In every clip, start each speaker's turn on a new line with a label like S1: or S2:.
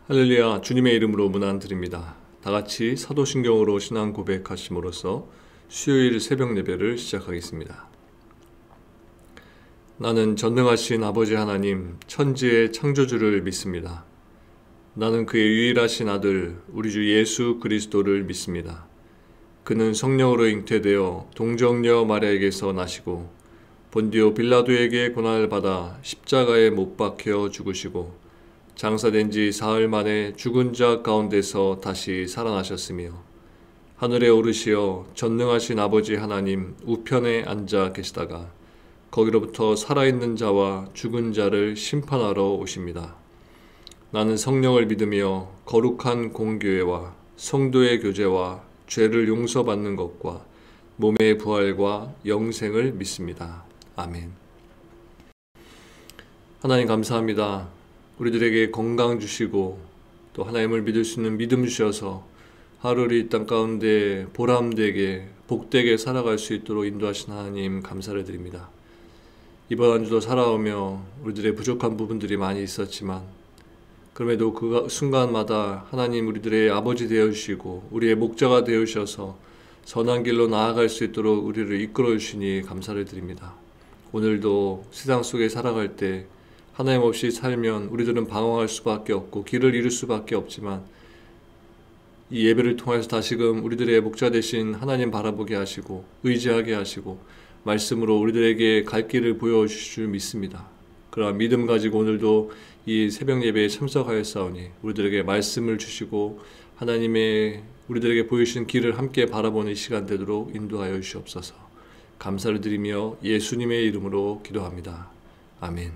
S1: 할렐루야, 주님의 이름으로 문안 드립니다. 다 같이 사도신경으로 신앙 고백하심으로써 수요일 새벽 예배를 시작하겠습니다. 나는 전능하신 아버지 하나님, 천지의 창조주를 믿습니다. 나는 그의 유일하신 아들, 우리 주 예수 그리스도를 믿습니다. 그는 성령으로 잉태되어 동정녀 마리아에게서 나시고 본디오 빌라도에게 고난을 받아 십자가에 못 박혀 죽으시고 장사된 지 사흘 만에 죽은 자 가운데서 다시 살아나셨으며 하늘에 오르시어 전능하신 아버지 하나님 우편에 앉아 계시다가 거기로부터 살아있는 자와 죽은 자를 심판하러 오십니다. 나는 성령을 믿으며 거룩한 공교회와 성도의 교제와 죄를 용서받는 것과 몸의 부활과 영생을 믿습니다. 아멘. 하나님 감사합니다. 우리들에게 건강 주시고 또 하나님을 믿을 수 있는 믿음 주셔서 하루를 이 땅 가운데 보람되게 복되게 살아갈 수 있도록 인도하신 하나님 감사를 드립니다. 이번 한 주도 살아오며 우리들의 부족한 부분들이 많이 있었지만 그럼에도 그 순간마다 하나님 우리들의 아버지 되어주시고 우리의 목자가 되어주셔서 선한 길로 나아갈 수 있도록 우리를 이끌어 주시니 감사를 드립니다. 오늘도 세상 속에 살아갈 때 하나님 없이 살면 우리들은 방황할 수밖에 없고 길을 잃을 수밖에 없지만 이 예배를 통해서 다시금 우리들의 목자 되신 하나님 바라보게 하시고 의지하게 하시고 말씀으로 우리들에게 갈 길을 보여주실 줄 믿습니다. 그러나 믿음 가지고 오늘도 이 새벽 예배에 참석하였사오니 우리들에게 말씀을 주시고 하나님의 우리들에게 보이시는 길을 함께 바라보는 시간 되도록 인도하여 주시옵소서. 감사를 드리며 예수님의 이름으로 기도합니다. 아멘.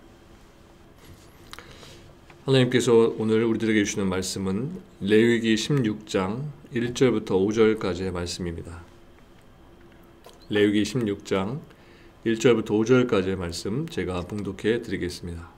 S1: 하나님께서 오늘 우리들에게 주시는 말씀은 레위기 16장 1절부터 5절까지의 말씀입니다. 레위기 16장 1절부터 5절까지의 말씀 제가 봉독해 드리겠습니다.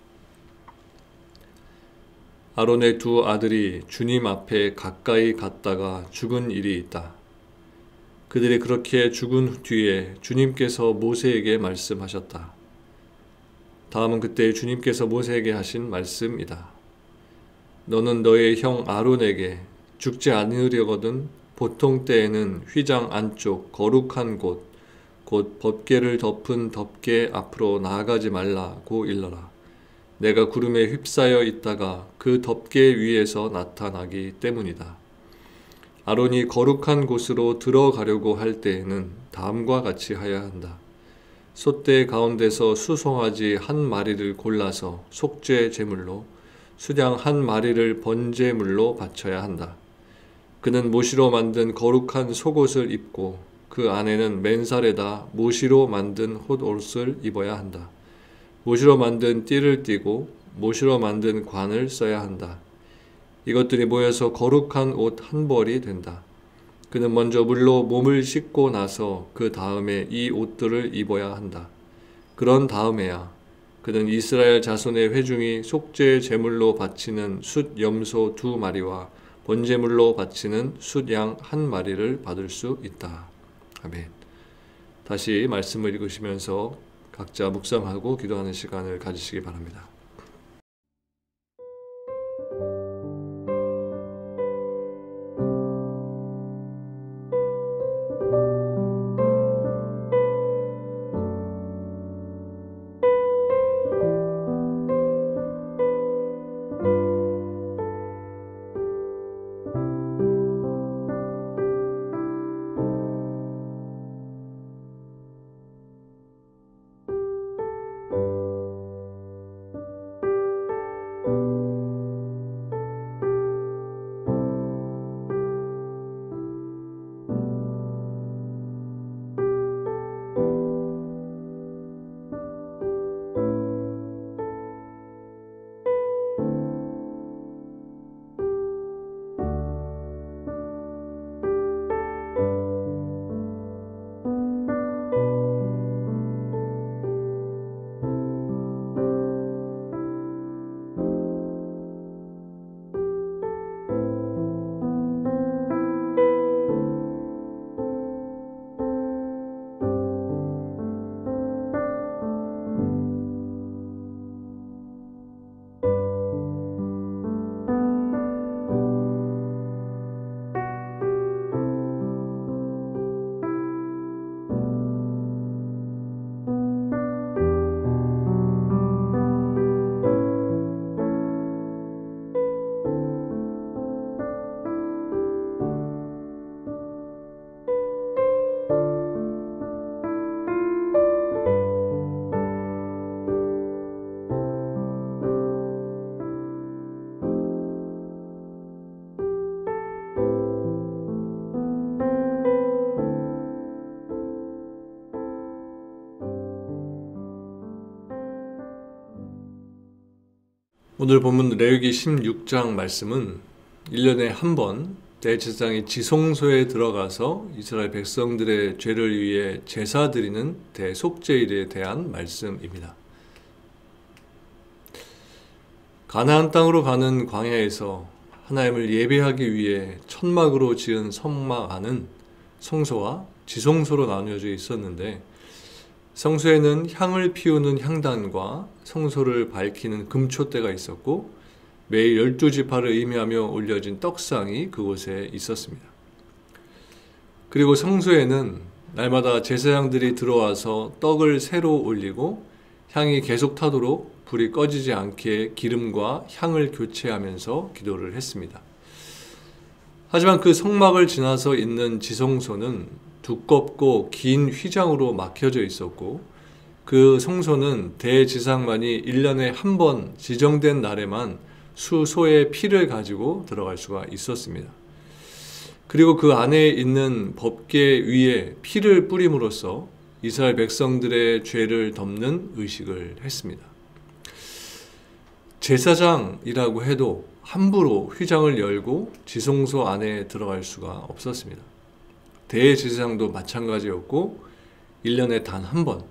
S1: 아론의 두 아들이 주님 앞에 가까이 갔다가 죽은 일이 있다. 그들이 그렇게 죽은 뒤에 주님께서 모세에게 말씀하셨다. 다음은 그때 주님께서 모세에게 하신 말씀이다. 너는 너의 형 아론에게 죽지 않으려거든 보통 때에는 휘장 안쪽 거룩한 곳, 곧 법궤를 덮은 덮개 앞으로 나아가지 말라고 일러라. 내가 구름에 휩싸여 있다가 그 덮개 위에서 나타나기 때문이다. 아론이 거룩한 곳으로 들어가려고 할 때에는 다음과 같이 하여야 한다. 솥대 가운데서 수송아지 한 마리를 골라서 속죄 제물로 수양 한 마리를 번제물로 바쳐야 한다. 그는 모시로 만든 거룩한 속옷을 입고 그 안에는 맨살에다 모시로 만든 홑옷을 입어야 한다. 모시로 만든 띠를 띠고 모시로 만든 관을 써야 한다. 이것들이 모여서 거룩한 옷 한 벌이 된다. 그는 먼저 물로 몸을 씻고 나서 그 다음에 이 옷들을 입어야 한다. 그런 다음에야 그는 이스라엘 자손의 회중이 속죄 제물로 바치는 숫 염소 2마리와 번제물로 바치는 숫 양 1마리를 받을 수 있다. 아멘. 다시 말씀을 읽으시면서 각자 묵상하고 기도하는 시간을 가지시기 바랍니다. 오늘 본문 레위기 16장 말씀은 1년에 한 번 대제사장이 지성소에 들어가서 이스라엘 백성들의 죄를 위해 제사 드리는 대속죄일에 대한 말씀입니다. 가나안 땅으로 가는 광야에서 하나님을 예배하기 위해 천막으로 지은 성막 안은 성소와 지성소로 나누어져 있었는데, 성소에는 향을 피우는 향단과 성소를 밝히는 금초대가 있었고, 매일 12지파를 의미하며 올려진 떡상이 그곳에 있었습니다. 그리고 성소에는 날마다 제사장들이 들어와서 떡을 새로 올리고 향이 계속 타도록 불이 꺼지지 않게 기름과 향을 교체하면서 기도를 했습니다. 하지만 그 성막을 지나서 있는 지성소는 두껍고 긴 휘장으로 막혀져 있었고, 그 성소는 대지상만이 1년에 한 번 지정된 날에만 수소의 피를 가지고 들어갈 수가 있었습니다. 그리고 그 안에 있는 법궤 위에 피를 뿌림으로써 이스라엘 백성들의 죄를 덮는 의식을 했습니다. 제사장이라고 해도 함부로 휘장을 열고 지성소 안에 들어갈 수가 없었습니다. 대제사장도 마찬가지였고, 1년에 단 한 번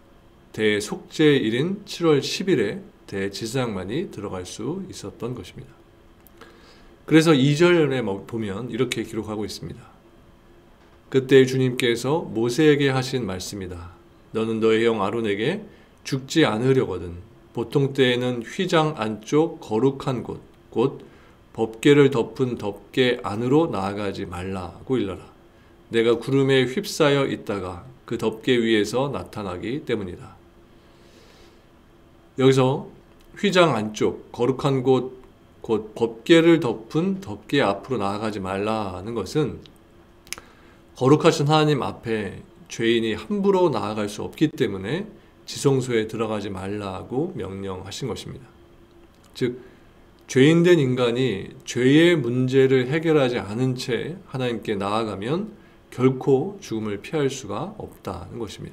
S1: 대속죄일인 7월 10일에 대제사장만이 들어갈 수 있었던 것입니다. 그래서 2절에 보면 이렇게 기록하고 있습니다. 그때 주님께서 모세에게 하신 말씀이다. 너는 너의 형 아론에게 죽지 않으려거든 보통 때에는 휘장 안쪽 거룩한 곳, 곧 법궤를 덮은 덮개 안으로 나아가지 말라고 일러라. 내가 구름에 휩싸여 있다가 그 덮개 위에서 나타나기 때문이다. 여기서 휘장 안쪽 거룩한 곳, 곧 법궤를 덮은 덮개 앞으로 나아가지 말라는 것은 거룩하신 하나님 앞에 죄인이 함부로 나아갈 수 없기 때문에 지성소에 들어가지 말라고 명령하신 것입니다. 즉, 죄인된 인간이 죄의 문제를 해결하지 않은 채 하나님께 나아가면 결코 죽음을 피할 수가 없다는 것입니다.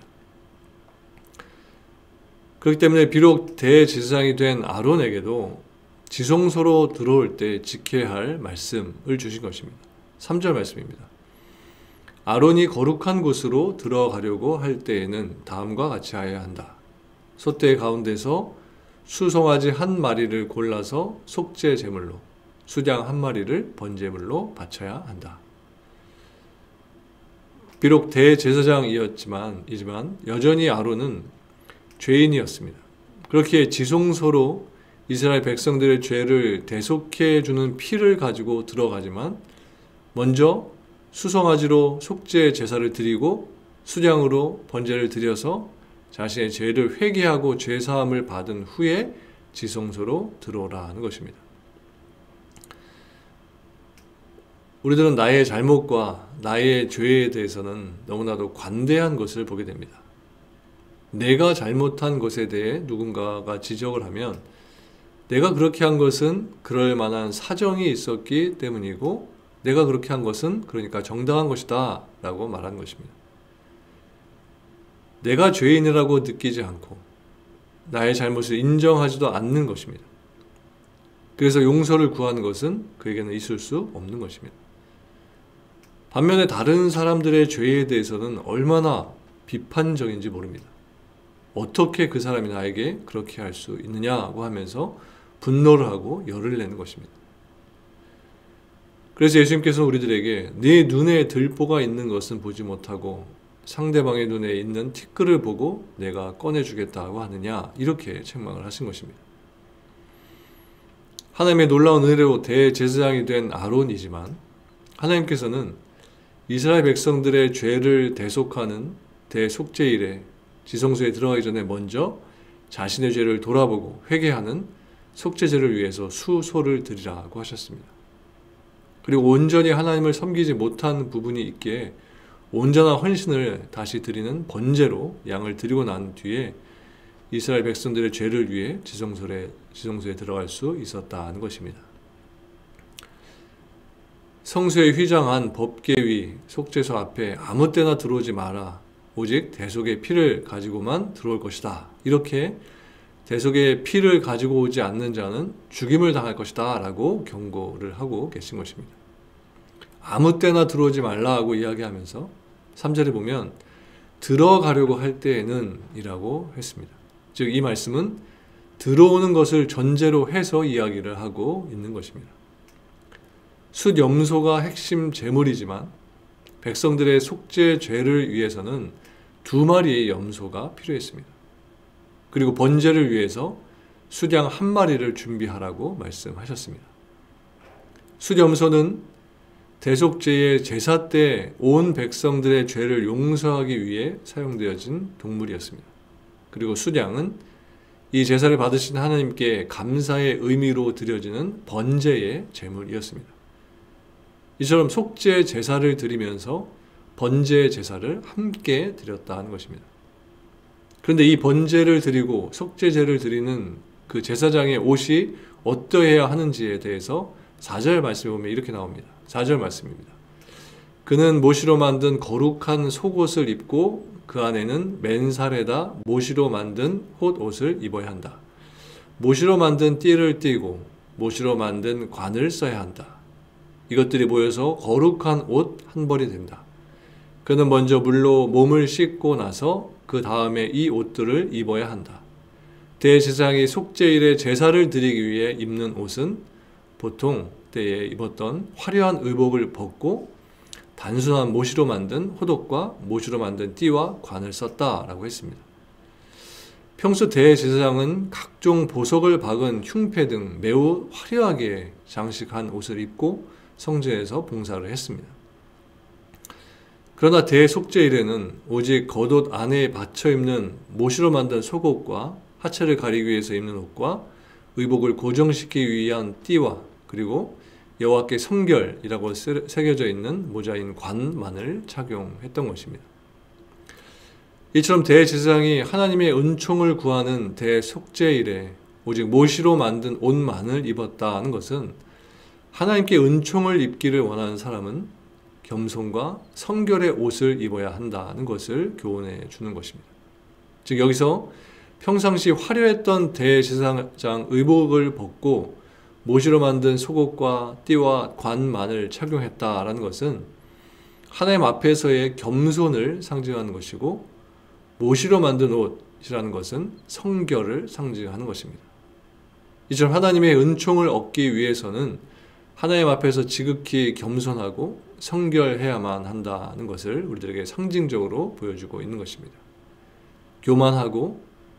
S1: 그렇기 때문에 비록 대제사장이 된 아론에게도 지성소로 들어올 때 지켜야 할 말씀을 주신 것입니다. 3절 말씀입니다. 아론이 거룩한 곳으로 들어가려고 할 때에는 다음과 같이 하여야 한다. 소떼 가운데서 수송아지 한 마리를 골라서 속죄 제물로, 수양 한 마리를 번제물로 바쳐야 한다. 비록 대제사장이었지만 여전히 아론은 죄인이었습니다. 그렇게 지성소로 이스라엘 백성들의 죄를 대속해 주는 피를 가지고 들어가지만, 먼저 수송아지로 속죄 제사를 드리고 수량으로 번제를 드려서 자신의 죄를 회개하고 죄사함을 받은 후에 지성소로 들어오라는 것입니다. 우리들은 나의 잘못과 나의 죄에 대해서는 너무나도 관대한 것을 보게 됩니다. 내가 잘못한 것에 대해 누군가가 지적을 하면 내가 그렇게 한 것은 그럴 만한 사정이 있었기 때문이고, 내가 그렇게 한 것은 그러니까 정당한 것이다 라고 말하는 것입니다. 내가 죄인이라고 느끼지 않고 나의 잘못을 인정하지도 않는 것입니다. 그래서 용서를 구하는 것은 그에게는 있을 수 없는 것입니다. 반면에 다른 사람들의 죄에 대해서는 얼마나 비판적인지 모릅니다. 어떻게 그 사람이 나에게 그렇게 할 수 있느냐고 하면서 분노를 하고 열을 내는 것입니다. 그래서 예수님께서 우리들에게 네 눈에 들보가 있는 것은 보지 못하고 상대방의 눈에 있는 티끌을 보고 내가 꺼내주겠다고 하느냐, 이렇게 책망을 하신 것입니다. 하나님의 놀라운 은혜로 대제사장이 된 아론이지만 하나님께서는 이스라엘 백성들의 죄를 대속하는 대속죄일에 지성소에 들어가기 전에 먼저 자신의 죄를 돌아보고 회개하는 속죄제를 위해서 수소를 드리라고 하셨습니다. 그리고 온전히 하나님을 섬기지 못한 부분이 있기에 온전한 헌신을 다시 드리는 번제로 양을 드리고 난 뒤에 이스라엘 백성들의 죄를 위해 지성소에 들어갈 수 있었다는 것입니다. 성소에 휘장한 법궤 위 속죄소 앞에 아무 때나 들어오지 마라. 오직 대속의 피를 가지고만 들어올 것이다. 이렇게 대속의 피를 가지고 오지 않는 자는 죽임을 당할 것이다 라고 경고를 하고 계신 것입니다. 아무 때나 들어오지 말라 하고 이야기하면서 3절에 보면 들어가려고 할 때에는 이라고 했습니다. 즉 이 말씀은 들어오는 것을 전제로 해서 이야기를 하고 있는 것입니다. 숫염소가 핵심 제물이지만 백성들의 속죄 죄를 위해서는 2마리의 염소가 필요했습니다. 그리고 번제를 위해서 숫양 1마리를 준비하라고 말씀하셨습니다. 숫염소는 대속죄의 제사 때 온 백성들의 죄를 용서하기 위해 사용되어진 동물이었습니다. 그리고 숫양은 이 제사를 받으신 하나님께 감사의 의미로 드려지는 번제의 제물이었습니다. 이처럼 속죄 제사를 드리면서 번제 제사를 함께 드렸다는 것입니다. 그런데 이 번제를 드리고 속죄제를 드리는 그 제사장의 옷이 어떠해야 하는지에 대해서 4절 말씀에 보면 이렇게 나옵니다. 4절 말씀입니다. 그는 모시로 만든 거룩한 속옷을 입고 그 안에는 맨살에다 모시로 만든 홑옷을 입어야 한다. 모시로 만든 띠를 띠고 모시로 만든 관을 써야 한다. 이것들이 모여서 거룩한 옷 한 벌이 된다. 그는 먼저 물로 몸을 씻고 나서 그 다음에 이 옷들을 입어야 한다. 대제사장이 속죄일에 제사를 드리기 위해 입는 옷은 보통 때에 입었던 화려한 의복을 벗고 단순한 모시로 만든 호독과 모시로 만든 띠와 관을 썼다라고 했습니다. 평소 대제사장은 각종 보석을 박은 흉패 등 매우 화려하게 장식한 옷을 입고 성전에서 봉사를 했습니다. 그러나 대속죄일에는 오직 겉옷 안에 받쳐 입는 모시로 만든 속옷과 하체를 가리기 위해서 입는 옷과 의복을 고정시키기 위한 띠와 그리고 여호와께 성결이라고 새겨져 있는 모자인 관만을 착용했던 것입니다. 이처럼 대제사장이 하나님의 은총을 구하는 대속죄일에 오직 모시로 만든 옷만을 입었다는 것은 하나님께 은총을 입기를 원하는 사람은 겸손과 성결의 옷을 입어야 한다는 것을 교훈해 주는 것입니다. 즉 여기서 평상시 화려했던 대제사장 의복을 벗고 모시로 만든 속옷과 띠와 관만을 착용했다라는 것은 하나님 앞에서의 겸손을 상징하는 것이고 모시로 만든 옷이라는 것은 성결을 상징하는 것입니다. 이처럼 하나님의 은총을 얻기 위해서는 하나님 앞에서 지극히 겸손하고 성결해야만 한다는 것을 우리들에게 상징적으로 보여주고 있는 것입니다. 교만하고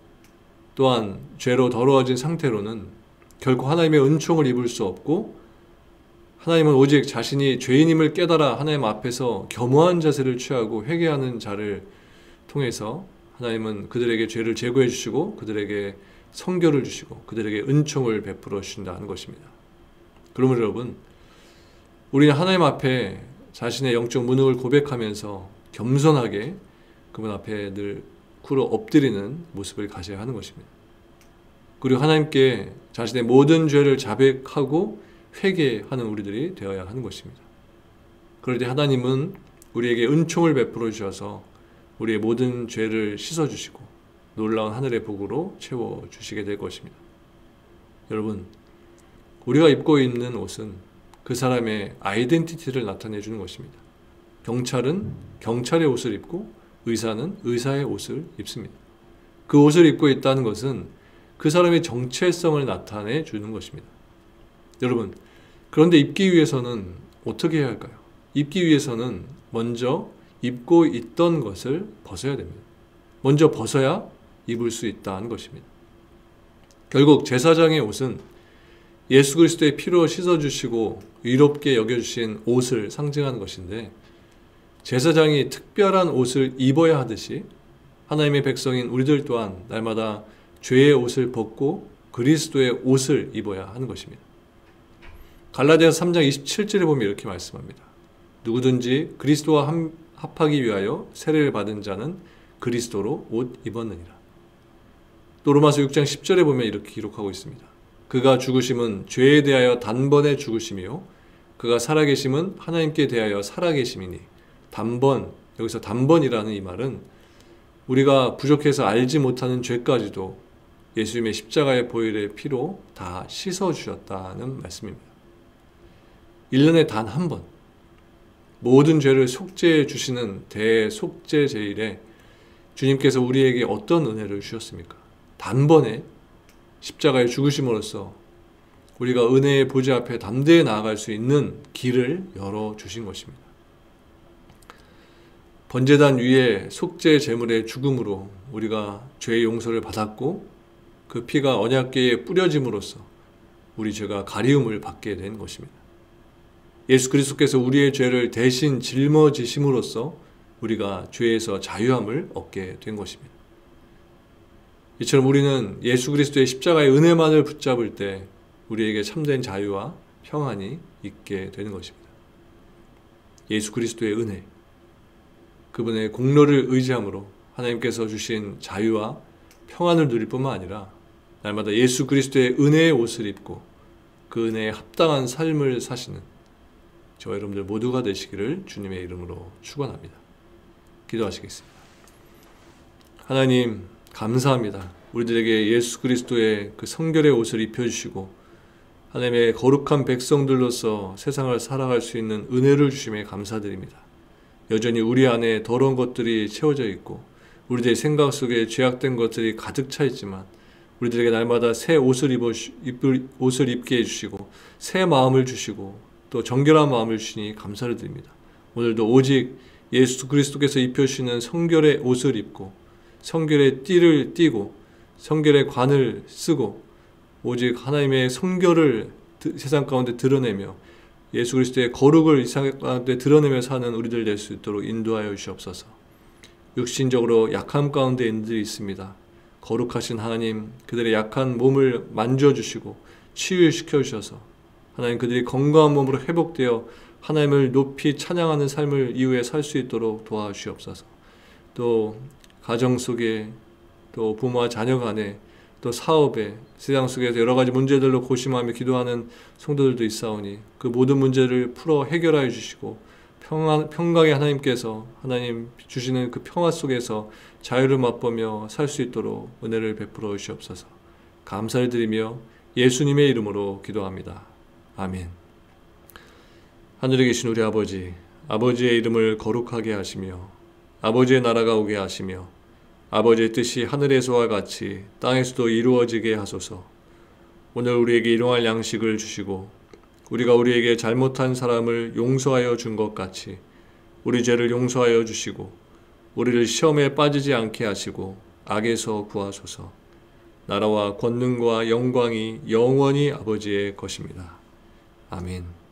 S1: 또한 죄로 더러워진 상태로는 결코 하나님의 은총을 입을 수 없고 하나님은 오직 자신이 죄인임을 깨달아 하나님 앞에서 겸허한 자세를 취하고 회개하는 자를 통해서 하나님은 그들에게 죄를 제거해 주시고 그들에게 성결을 주시고 그들에게 은총을 베풀어 주신다는 것입니다. 그러므로 여러분, 우리는 하나님 앞에 자신의 영적 무능을 고백하면서 겸손하게 그분 앞에 늘 꿇어 엎드리는 모습을 가져야 하는 것입니다. 그리고 하나님께 자신의 모든 죄를 자백하고 회개하는 우리들이 되어야 하는 것입니다. 그럴 때 하나님은 우리에게 은총을 베풀어 주셔서 우리의 모든 죄를 씻어주시고 놀라운 하늘의 복으로 채워주시게 될 것입니다. 여러분, 우리가 입고 있는 옷은 그 사람의 아이덴티티를 나타내 주는 것입니다. 경찰은 경찰의 옷을 입고 의사는 의사의 옷을 입습니다. 그 옷을 입고 있다는 것은 그 사람의 정체성을 나타내 주는 것입니다. 여러분, 그런데 입기 위해서는 어떻게 해야 할까요? 입기 위해서는 먼저 입고 있던 것을 벗어야 됩니다. 먼저 벗어야 입을 수 있다는 것입니다. 결국 제사장의 옷은 예수 그리스도의 피로 씻어주시고 의롭게 여겨주신 옷을 상징하는 것인데 제사장이 특별한 옷을 입어야 하듯이 하나님의 백성인 우리들 또한 날마다 죄의 옷을 벗고 그리스도의 옷을 입어야 하는 것입니다. 갈라디아서 3장 27절에 보면 이렇게 말씀합니다. 누구든지 그리스도와 합하기 위하여 세례를 받은 자는 그리스도로 옷 입었느니라. 또 로마서 6장 10절에 보면 이렇게 기록하고 있습니다. 그가 죽으심은 죄에 대하여 단번에 죽으심이요 그가 살아계심은 하나님께 대하여 살아계심이니 단번, 여기서 단번이라는 이 말은 우리가 부족해서 알지 못하는 죄까지도 예수님의 십자가의 보혈의 피로 다 씻어주셨다는 말씀입니다. 1년에 단 한 번 모든 죄를 속죄해 주시는 대속죄제일에 주님께서 우리에게 어떤 은혜를 주셨습니까? 단번에 십자가의 죽으심으로써 우리가 은혜의 보좌 앞에 담대히 나아갈 수 있는 길을 열어주신 것입니다. 번제단 위에 속죄 제물의 죽음으로 우리가 죄의 용서를 받았고 그 피가 언약궤에 뿌려짐으로써 우리 죄가 가리움을 받게 된 것입니다. 예수 그리스도께서 우리의 죄를 대신 짊어지심으로써 우리가 죄에서 자유함을 얻게 된 것입니다. 이처럼 우리는 예수 그리스도의 십자가의 은혜만을 붙잡을 때 우리에게 참된 자유와 평안이 있게 되는 것입니다. 예수 그리스도의 은혜, 그분의 공로를 의지함으로 하나님께서 주신 자유와 평안을 누릴 뿐만 아니라 날마다 예수 그리스도의 은혜의 옷을 입고 그 은혜에 합당한 삶을 사시는 저와 여러분들 모두가 되시기를 주님의 이름으로 축원합니다. 기도하시겠습니다. 하나님 감사합니다. 우리들에게 예수 그리스도의 그 성결의 옷을 입혀주시고 하나님의 거룩한 백성들로서 세상을 살아갈 수 있는 은혜를 주심에 감사드립니다. 여전히 우리 안에 더러운 것들이 채워져 있고 우리들의 생각 속에 죄악된 것들이 가득 차 있지만 우리들에게 날마다 새 옷을 입게 해주시고 새 마음을 주시고 또 정결한 마음을 주시니 감사를 드립니다. 오늘도 오직 예수 그리스도께서 입혀주시는 성결의 옷을 입고 성결의 띠를 띠고 성결의 관을 쓰고 오직 하나님의 성결을 세상 가운데 드러내며 예수 그리스도의 거룩을 이 세상 가운데 드러내며 사는 우리들 될 수 있도록 인도하여 주시옵소서. 육신적으로 약함 가운데 인들이 있습니다. 거룩하신 하나님 그들의 약한 몸을 만져주시고 치유시켜 주셔서 하나님 그들이 건강한 몸으로 회복되어 하나님을 높이 찬양하는 삶을 이후에 살 수 있도록 도와주시옵소서. 또 가정 속에 또 부모와 자녀 간에 또 사업에 세상 속에서 여러 가지 문제들로 고심하며 기도하는 성도들도 있사오니 그 모든 문제를 풀어 해결하여 주시고 평강의 하나님께서 하나님 주시는 그 평화 속에서 자유를 맛보며 살 수 있도록 은혜를 베풀어 주시옵소서. 감사를 드리며 예수님의 이름으로 기도합니다. 아멘. 하늘에 계신 우리 아버지, 아버지의 이름을 거룩하게 하시며 아버지의 나라가 오게 하시며 아버지의 뜻이 하늘에서와 같이 땅에서도 이루어지게 하소서. 오늘 우리에게 일용할 양식을 주시고 우리가 우리에게 잘못한 사람을 용서하여 준 것 같이 우리 죄를 용서하여 주시고 우리를 시험에 빠지지 않게 하시고 악에서 구하소서. 나라와 권능과 영광이 영원히 아버지의 것입니다. 아멘.